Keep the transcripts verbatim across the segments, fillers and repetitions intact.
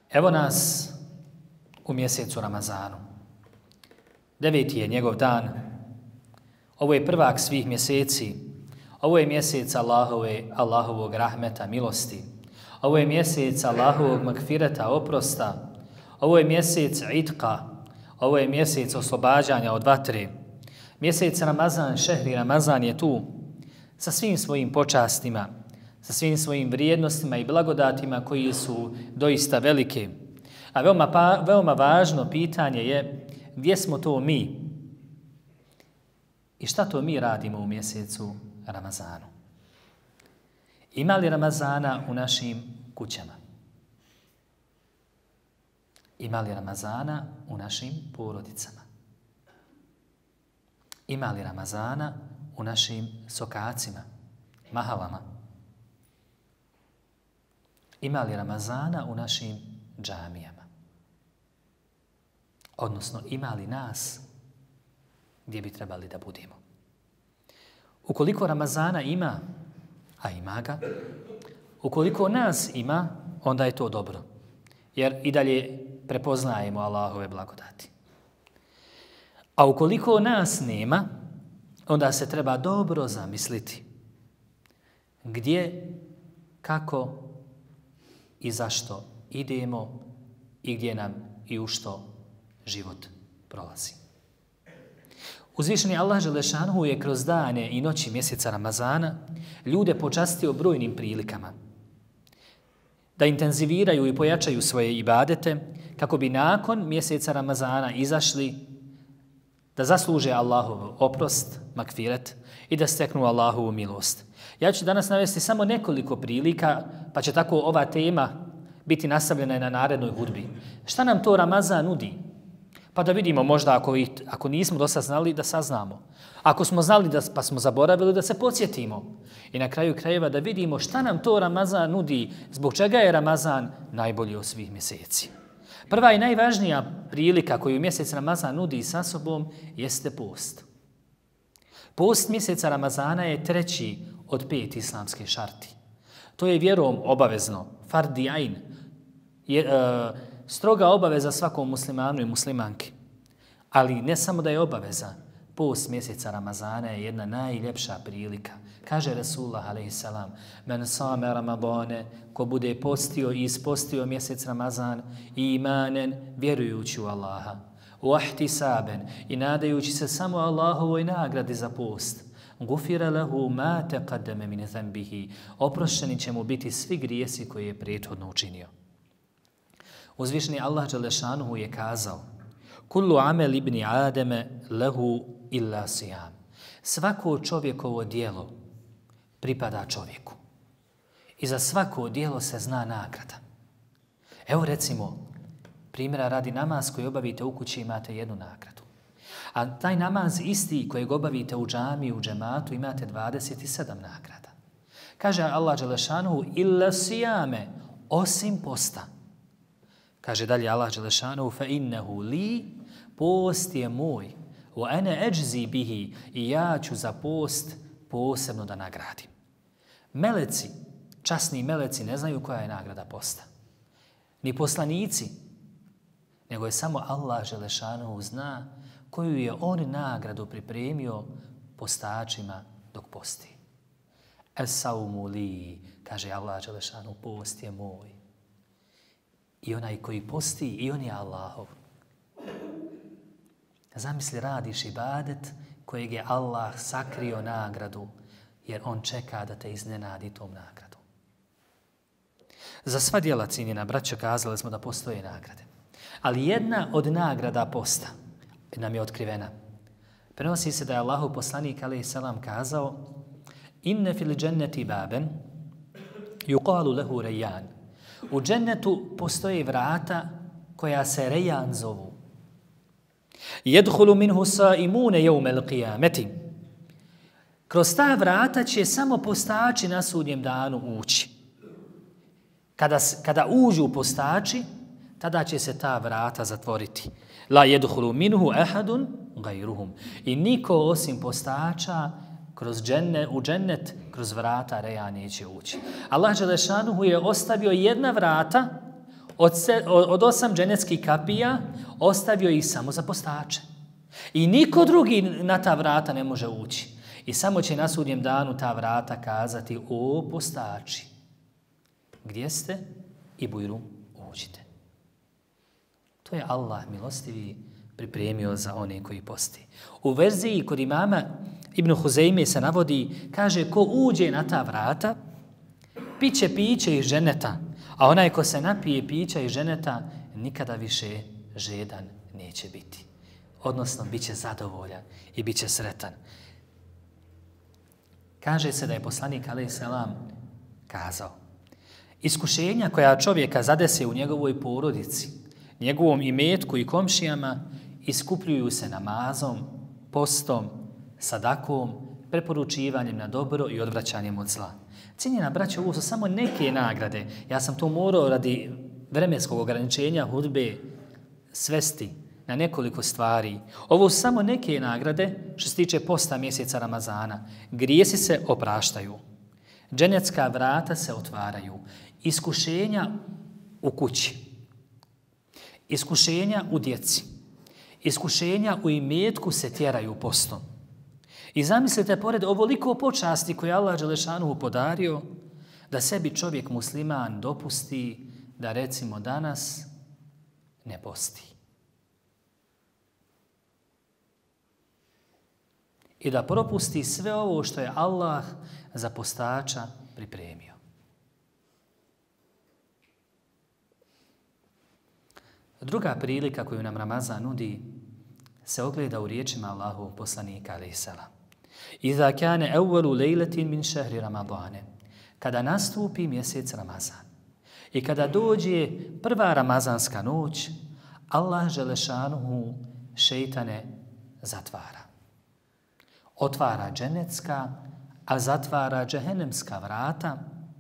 Evo nas u mjesecu Ramazanu. Deveti je njegov dan. Ovo je prvak svih mjeseci. Ovo je mjesec Allahove, Allahovog rahmeta, milosti. Ovo je mjesec Allahovog magfireta, oprosta. Ovo je mjesec itka. Ovo je mjesec oslobađanja od vatre. Mjesec Ramazan, šehri Ramazan je tu sa svim svojim počastima, sa svim svojim vrijednostima i blagodatima koji su doista velike. A veoma, pa, veoma važno pitanje je gdje smo to mi i šta to mi radimo u mjesecu Ramazanu. Ima li Ramazana u našim kućama? Ima li Ramazana u našim porodicama? Ima li Ramazana u našim sokacima, mahalama? Ima li Ramazana u našim džamijama? Odnosno, ima li nas gdje bi trebali da budemo? Ukoliko Ramazana ima, a ima ga, ukoliko nas ima, onda je to dobro. Jer i dalje prepoznajemo Allahove blagodati. A ukoliko nas nema, onda se treba dobro zamisliti gdje, kako i zašto idemo i gdje nam i u što život prolazi. Uzvišeni Allah Želešanuhu je kroz dane i noći mjeseca Ramazana ljude počastio brojnim prilikama da intenziviraju i pojačaju svoje ibadete kako bi nakon mjeseca Ramazana izašli da zasluže Allahov oprost, makfiret i da steknu Allahovu milost. Ja ću danas navesti samo nekoliko prilika, pa će tako ova tema biti nastavljena na narednoj hudbi. Šta nam to Ramazan nudi? Pa da vidimo možda ako, ih, ako nismo do sad znali da saznamo. Ako smo znali da, pa smo zaboravili da se podsjetimo. I na kraju krajeva da vidimo šta nam to Ramazan nudi, zbog čega je Ramazan najbolji od svih mjeseci. Prva i najvažnija prilika koju mjesec Ramazan nudi sa sobom jeste post. Post mjeseca Ramazana je treći od pet islamske šarti. To je vjerom obavezno, fardi ain, je, e, stroga obaveza svakom muslimanu i muslimanki. Ali ne samo da je obaveza, post mjeseca Ramazana je jedna najljepša prilika. Kaže Resulullah alejhi men same Ramadane, ko bude postio i ispostio mjesec Ramazan i imanen, vjerujući u Allaha, u ahtisaben i nadajući se samo Allahovoj nagradi za post, gufira lahu ma taqaddama min zanbihi, oprošteni će mu biti svi grijesi koje je prethodno učinio. Uzvišeni Allah Đelešanuhu je kazao: kullu amel ibni Ademe lehu illa sijam. Svako čovjekovo dijelo pripada čovjeku. I za svako dijelo se zna nagrada. Evo recimo, primjera radi namaz koji obavite u kući imate jednu nagradu. A taj namaz isti kojeg obavite u džamiji, u džematu imate dvadeset sedam nagrada. Kaže Allah Đelešanuhu illa sijame, osim posta. Kaže dalje Allah Đelešanuhu fa innehu li, post je moj, wa ene eđzi bihi, i ja ću za post posebno da nagradim. Meleci, časni meleci ne znaju koja je nagrada posta. Ni poslanici, nego je samo Allah Želešanuhu zna koju je on nagradu pripremio postačima dok posti. Es-saumu li, kaže Allah Želešanuhu, post je moj. I onaj koji posti, i on je Allahov. Zamisli, radiš ibadet kojeg je Allah sakrio nagradu, jer on čeka da te iznenadi tom nagradu. Za sva djela, cijenjena braćo, kazali smo da postoje nagrade. Ali jedna od nagrada posta nam je otkrivena. Prenosi se da je Allahov poslanik alejhi selam kazao: inne fil dženneti baben yuqalu lehu Rejjan. U džennetu postoje vrata koja se Rejjan zovu. Jedhulu minhu saimune jevmel qiyameti. Kroz ta vrata će samo postači na sudnjem danu ući. Kada, kada uđu postači, tada će se ta vrata zatvoriti. La jedhulu minhu ahadun gajruhum. I niko osim postača kroz dženne, u džennet, kroz vrata Reja neće ući. Allah Đelešanuhu je ostavio jedna vrata Od, se, od osam dženeckih kapija ostavio ih samo za postače. I niko drugi na ta vrata ne može ući. I samo će na sudnjem danu ta vrata kazati: o postači, gdje ste? I bujrum, uđite. To je Allah milostivi pripremio za one koji posti. U verziji kod imama Ibn Huzeyme se navodi, kaže, ko uđe na ta vrata, piće piće iz ženeta, a onaj ko se napije pića iz ženeta, nikada više žedan neće biti. Odnosno, bit će zadovoljan i bit će sretan. Kaže se da je poslanik alejhi selam kazao: iskušenja koja čovjeka zadese u njegovoj porodici, njegovom imetku i komšijama, iskupljuju se namazom, postom, sadakom, preporučivanjem na dobro i odvraćanjem od zla. Cijenjena braćo, ovo su samo neke nagrade. Ja sam to morao radi vremenskog ograničenja hudbe svesti na nekoliko stvari. Ovo su samo neke nagrade što se tiče posta mjeseca Ramazana. Grijesi se opraštaju. Dženecka vrata se otvaraju. Iskušenja u kući. Iskušenja u djeci. Iskušenja u imetku se tjeraju postom. I zamislite, pored ovoliko počasti koje Allah Đelešanuhu podario, da sebi čovjek musliman dopusti da recimo danas ne posti. I da propusti sve ovo što je Allah za postača pripremio. Druga prilika koju nam Ramazan nudi se ogleda u riječima Allahovog poslanika alejhi selam. Iza kane evvelu lejletin min šehri Ramadane. Kada nastupi mjesec Ramazan i kada dođe prva ramazanska noć, Allah Želešanuhu šeitane zatvara. Otvara dženecka, a zatvara džehennemska vrata.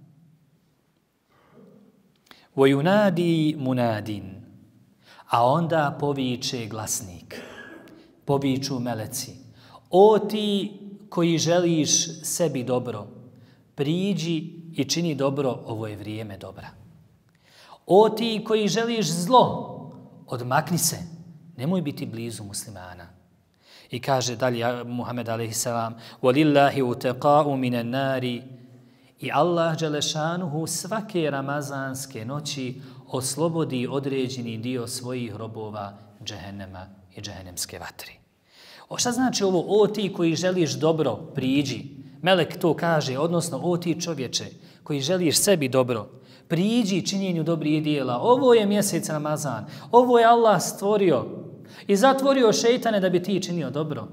Vojunadi munadin. A onda poviče glasnik. Poviču meleci. O ti koji želiš sebi dobro, priđi i čini dobro, ovo je vrijeme dobra. O ti koji želiš zlo, odmakni se, nemoj biti blizu muslimana. I kaže dalje Muhammed alejhi selam: "Walillahi utaqa'u minan nari." I Allah Đelešanuhu svake ramazanske noći oslobodi određeni dio svojih robova džehennema i džehennemske vatri. O šta znači ovo? O ti koji želiš dobro, priđi. Melek to kaže, odnosno o ti čovječe koji želiš sebi dobro, priđi činjenju dobrih dijela. Ovo je mjesec Ramazan. Ovo je Allah stvorio i zatvorio šeitane da bi ti činio dobro.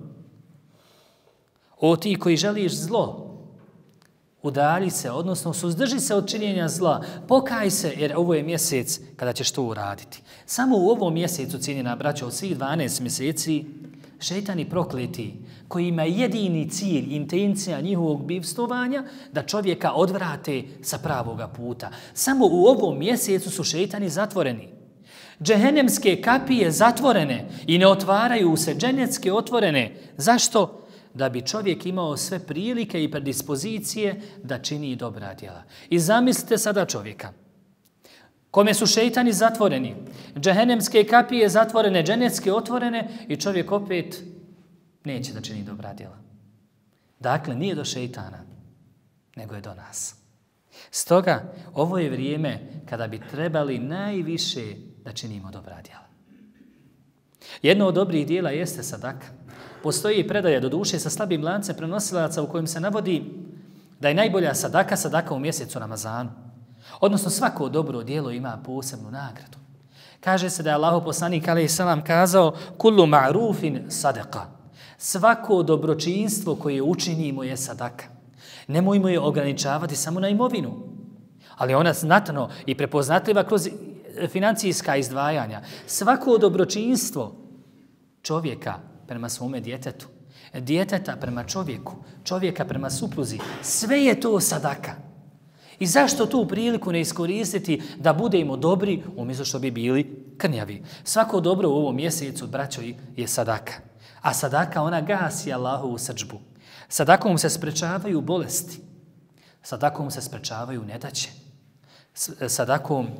O ti koji želiš zlo, udalji se, odnosno suzdrži se od činjenja zla. Pokaj se, jer ovo je mjesec kada ćeš to uraditi. Samo u ovom mjesecu, cijenjena braćo, od svih dvanaest mjeseci, šeitani prokleti, koji ima jedini cilj, intencija njihovog bivstovanja, da čovjeka odvrate sa pravoga puta. Samo u ovom mjesecu su šeitani zatvoreni. Džehennemske kapije zatvorene i ne otvaraju se, dženecke otvorene. Zašto? Da bi čovjek imao sve prilike i predispozicije da čini dobra djela. I zamislite sada čovjeka kome su šeitani zatvoreni, džehennemske kapije zatvorene, dženecke otvorene i čovjek opet neće da čini dobra djela. Dakle, nije do šeitana, nego je do nas. Stoga, ovo je vrijeme kada bi trebali najviše da činimo dobra djela. Jedno od dobrih djela jeste sadaka. Postoji i predaja do duše sa slabim lancem prenosilaca u kojem se navodi da je najbolja sadaka sadaka u mjesecu Ramazanu. Odnosno svako dobro djelo ima posebnu nagradu. Kaže se da je Allahov poslanik alejhi selam kazao: kullu ma'rufin sadaka. Svako dobročinstvo koje učinimo je sadaka. Nemojmo je ograničavati samo na imovinu, ali ona znatno i prepoznatljiva kroz financijska izdvajanja. Svako dobročinstvo čovjeka prema svome djetetu, djeteta prema čovjeku, čovjeka prema supruzi, sve je to sadaka. I zašto tu priliku ne iskoristiti da budemo dobri umjesto što bi bili krnjavi? Svako dobro u ovom mjesecu, braćo, je sadaka. A sadaka, ona gasi Allahovu srdžbu. Sadakom se sprečavaju bolesti. Sadakom se sprečavaju nedaće. Sadakom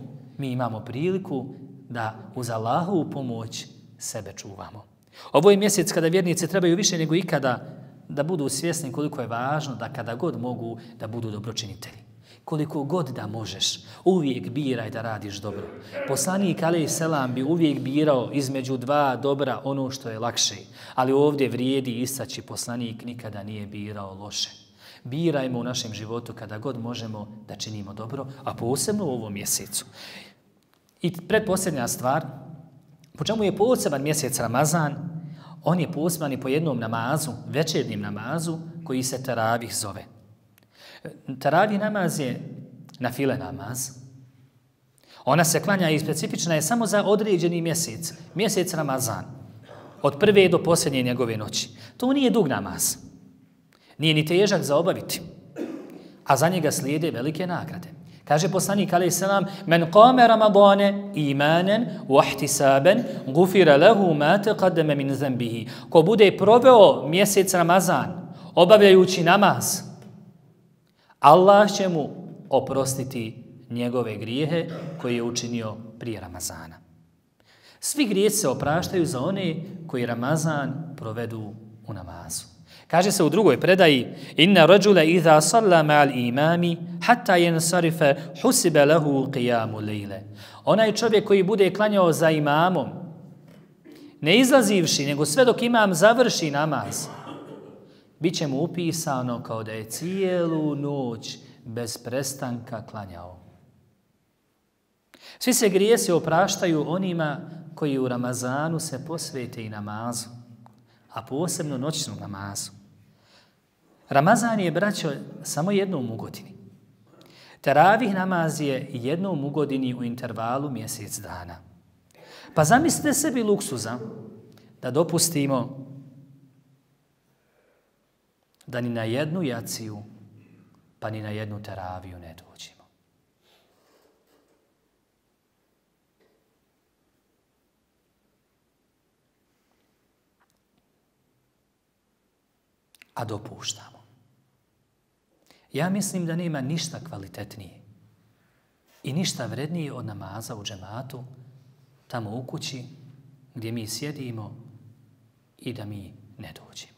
Mi imamo priliku da uz Allahovu pomoć sebe čuvamo. Ovo je mjesec kada vjernici trebaju više nego ikada da budu svjesni koliko je važno da kada god mogu da budu dobročinitelji. Koliko god da možeš, uvijek biraj da radiš dobro. Poslanik alejhi selam bi uvijek birao između dva dobra ono što je lakše. Ali ovdje vrijedi istaći, poslanik nikada nije birao loše. Birajmo u našem životu kada god možemo da činimo dobro, a posebno u ovom mjesecu. I pretposljednja stvar, po čemu je poseban mjesec Ramazan, on je poseban i po jednom namazu, večernjem namazu, koji se teravih zove. Teravih namaz je nafile namaz. Ona se klanja i specifična je samo za određeni mjesec, mjesec Ramazan, od prve do posljednje njegove noći. To nije dug namaz, nije ni težak za obaviti, a za njega slijede velike nagrade. Kaže poslanik alejhi selam: "Men qama Ramadane imanan wa ihtisaban, gufira lahu ma taqaddama min zanbihi." Ko bude proveo mjesec Ramazan obavljajući namaz, Allah će mu oprostiti njegove grijehe koje je učinio prije Ramazana. Svi grijesi se opraštaju za one koji Ramazan provedu u namazu. Kaže se u drugoj predaji: "Inna rajula idha salla ma'al imami hatta yansarifa husiba lahu qiyamu layla." Onaj čovjek koji bude klanjao za imamom, ne izlazivši, nego sve dok imam završi namaz, bit će mu upisano kao da je cijelu noć bez prestanka klanjao. Svi se grijesi opraštaju onima koji u Ramazanu se posvete i namazu, a posebno noćnom namazu. Ramazan je, braćo, samo jednom u godini. Teravih namaz je jednom u godini u intervalu mjesec dana. Pa zamislite sebi luksuza da dopustimo da ni na jednu jaciju, pa ni na jednu teraviju ne dođemo. A dopuštamo. Ja mislim da nema ništa kvalitetnije i ništa vrednije od namaza u džematu, tamo u kući gdje mi sjedimo i da mi ne dođemo.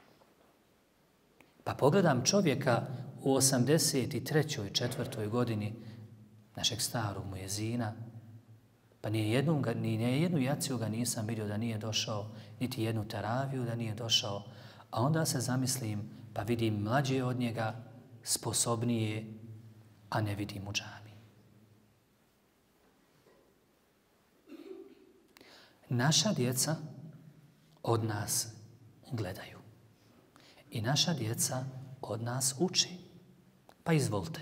Pa pogledam čovjeka u osamdeset trećoj četvrtoj godini našeg starog muezina, pa ni jednu, ni jednu jaciju ga nisam vidio da nije došao, niti jednu teraviju da nije došao, a onda se zamislim, pa vidim mlađe od njega, sposobnije, a ne vidim u džami. Naša djeca od nas gledaju. I naša djeca od nas uči. Pa izvolite.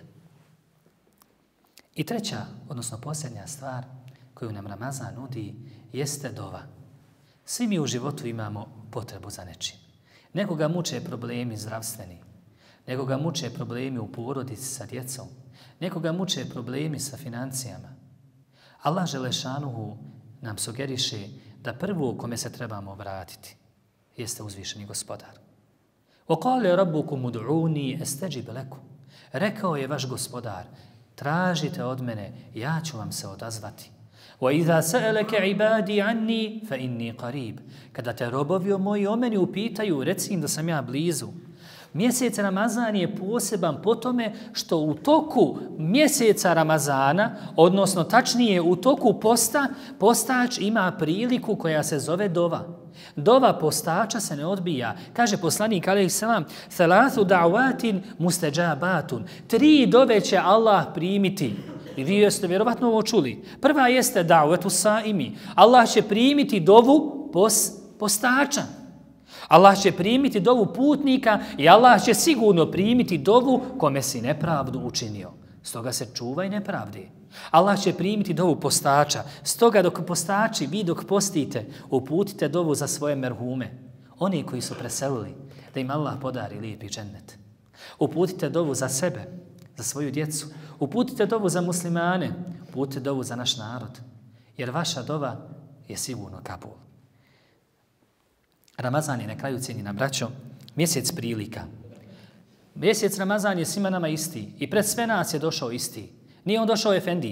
I treća, odnosno posljednja stvar koju nam Ramazan nudi, jeste dova. Svi mi u životu imamo potrebu za nečim. Nekoga muče problemi zdravstveni, nekoga muče problemi u porodici sa djecom, nekoga muče problemi sa financijama. Allah Želešanuhu nam sugeriše da prvo kome se trebamo obratiti jeste uzvišeni Gospodar. وَقَالَ رَبُّكُمُ ud'uni astajib lakum. Rekao je vaš Gospodar, tražite od mene, ja ću vam se odazvati. وَإِذَا سَأَلَكَ عِبَادِي عَنِّي فَإِنِّي قَرِيب. Kada te robovi moji o meni upitaju, reci im da sam ja blizu. Mjesec Ramazan je poseban po tome što u toku mjeseca Ramazana, odnosno tačnije u toku posta, postač ima priliku koja se zove dova. Dova postača se ne odbija. Kaže poslanik alejhi selam: "Thalathu da'watin mustajabatun." Tri dove će Allah primiti. I vi jeste vjerovatno ovo čuli. Prva jeste da'watu saimi. Allah će primiti dovu pos, postača. Allah će primiti dovu putnika i Allah će sigurno primiti dovu kome si nepravdu učinio. Stoga se čuvaj nepravdi. Allah će primiti dovu postača. Stoga dok postači, vi dok postite, uputite dovu za svoje merhume. Oni koji su preselili, da im Allah podari lijepi džennet. Uputite dovu za sebe, za svoju djecu. Uputite dovu za muslimane. Uputite dovu za naš narod. Jer vaša dova je sigurno kabul. Ramazan je na kraju, cijenjena braćo, mjesec prilika. Mjesec Ramazan je svima nama isti i pred sve nas je došao isti. Nije on došao efendiji,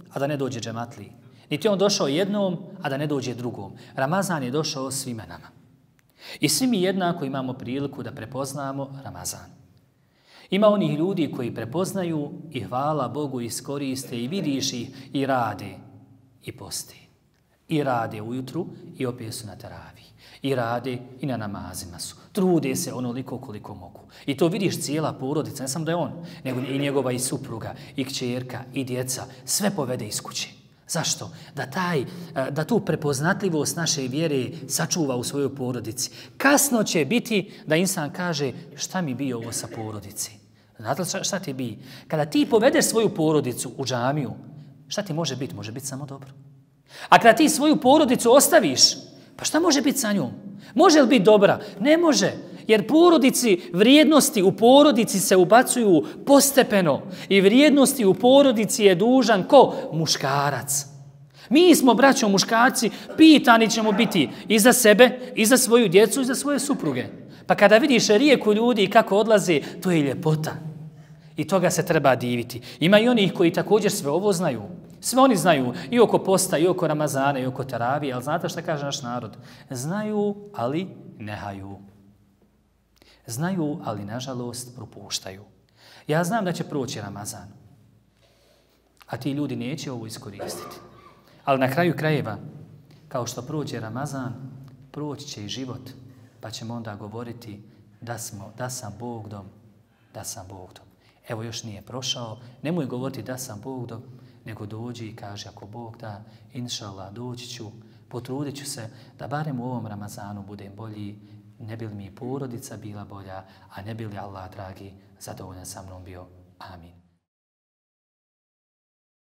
a da ne dođe džematliji. Niti on došao jednom, a da ne dođe drugom. Ramazan je došao svima nama. I svi mi jednako imamo priliku da prepoznamo Ramazan. Ima onih ljudi koji prepoznaju i hvala Bogu iskoriste i vidiš ih i rade i posti. I rade ujutru i opet su na teraviji. I rade i na namazima su. Trude se onoliko koliko mogu. I to vidiš cijela porodica, ne samo da je on, nego i njegova i supruga, i kćerka, i djeca, sve povede iz kuće. Zašto? Da, taj, da tu prepoznatljivost naše vjere sačuva u svojoj porodici. Kasno će biti da insan kaže šta mi bi ovo sa porodici. Znate li šta ti bi? Kada ti povedeš svoju porodicu u džamiju, šta ti može biti? Može biti samo dobro. A kada ti svoju porodicu ostaviš, pa šta može biti sa njom? Može li biti dobra? Ne može. Jer porodici, vrijednosti u porodici se ubacuju postepeno. I vrijednosti u porodici je dužan ko? Muškarac. Mi smo, braćo muškarci, pitani ćemo biti i za sebe, i za svoju djecu, i za svoje supruge. Pa kada vidiš rijeku ljudi kako odlaze, to je ljepota. I toga se treba diviti. Ima i onih koji također sve ovo znaju. Sve oni znaju i oko posta, i oko Ramazana, i oko taravije. Ali znate šta kaže naš narod? Znaju, ali nehaju. Znaju, ali nažalost propuštaju. Ja znam da će proći Ramazan. A ti ljudi neće ovo iskoristiti. Ali na kraju krajeva, kao što prođe Ramazan, proći će i život. Pa ćemo onda govoriti da, smo, da sam Bog dom, da sam Bog dom. Evo još nije prošao, nemoj govoriti da sam Bog dom, nego dođi i kaže ako Bog da, inša Allah, doći ću, potrudit ću se da barem u ovom Ramazanu budem bolji, ne bi li mi porodica bila bolja, a ne bi li Allah, dragi, zadovoljan sa mnom bio. Amin.